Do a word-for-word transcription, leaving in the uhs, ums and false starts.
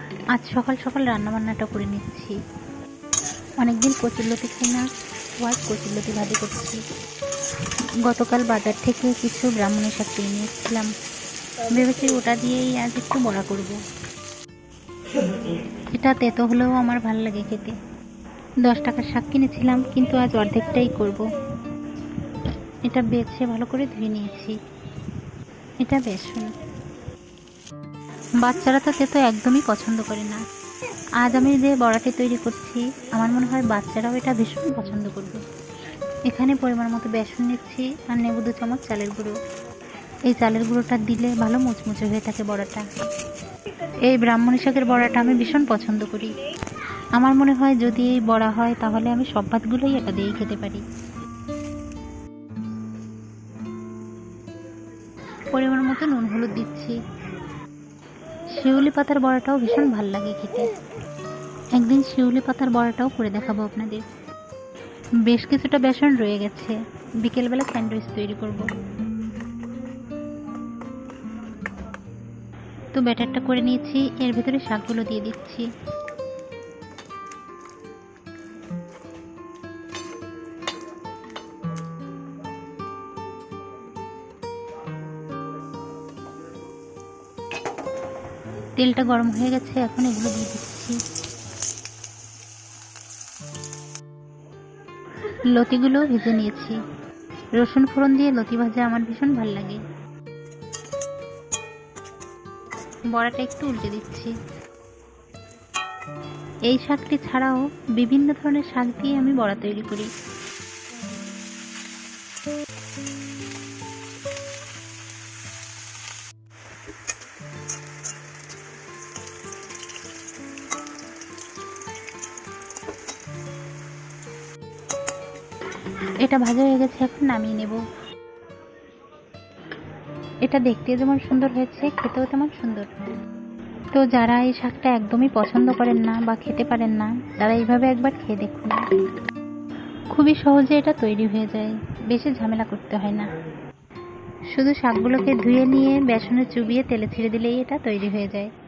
আজ সকাল সকাল রান্নাবান্নাটা করে নিচ্ছি। অনেকদিন কচুরলতি খাই না, তো আজ কচুরলতি ভাজি করছি। গতকাল বাজার থেকে কিছু ব্রাহ্মণী শাক কিনে নিয়ে এসেছিলাম, ভেবেছি ওটা দিয়েই আজ একটু বড়া করব। এটা তেতো হলেও আমার ভালো লাগে খেতে। দশ টাকার শাক কিনেছিলাম, কিন্তু আজ অর্ধেকটাই করব। এটা বেছে ভালো করে ধুয়ে নিয়েছি। এটা বেসন। বাচ্চারা তো তেতো একদমই পছন্দ করে না। আজ আমি যে বড়াটি তৈরি করছি, আমার মনে হয় বাচ্চারাও এটা ভীষণ পছন্দ করবে। এখানে পরিমাণ মতো বেসন নিচ্ছি আর নেব দু চামচ চালের গুঁড়ো। এই চালের গুঁড়োটা দিলে ভালো মুচমুচে হয়ে থাকে বড়াটা। এই ব্রাহ্মণী শাকের বড়াটা আমি ভীষণ পছন্দ করি। আমার মনে হয় যদি এই বড়া হয় তাহলে আমি সব ভাতগুলোই এটা দিয়েই খেতে পারি। পরিমাণ মতো নুন হলুদ দিচ্ছি। শিউলি পাতার বড়াটাও ভীষণ ভাল লাগে খেতে। একদিন শিউলি পাতার বড়াটাও করে দেখাবো আপনাদের। বেশ কিছুটা বেসন রয়ে গেছে, বিকেলবেলা স্যান্ডউইচ তৈরি করব। তো ব্যাটারটা করে নিয়েছি, এর ভিতরে শাকগুলো দিয়ে দিচ্ছি। তেলটা গরম হয়ে গেছে, এখন এগুলো দিয়ে দিচ্ছি। লতিগুলো ভেজে নিয়েছি। রসুন ফোড়ন দিয়ে লতি ভাজা আমার ভীষণ ভালো লাগে। বড়াটা একটু উল্টে দিচ্ছি। এই শাকটি ছাড়াও বিভিন্ন ধরনের শাক দিয়ে আমি বড়া তৈরি করি। এটা ভাজা হয়ে গেছে, এখন নামিয়ে নেব। এটা দেখতে যেমন সুন্দর হয়েছে, খেতেও তেমন সুন্দর। তো যারা এই শাকটা একদমই পছন্দ করেন না বা খেতে পারেন না, তারা এইভাবে একবার খেয়ে দেখুন। খুবই সহজে এটা তৈরি হয়ে যায়, বেশি ঝামেলা করতে হয় না। শুধু শাকগুলোকে ধুয়ে নিয়ে বেসনে চুবিয়ে তেলে ছেড়ে দিলেই এটা তৈরি হয়ে যায়।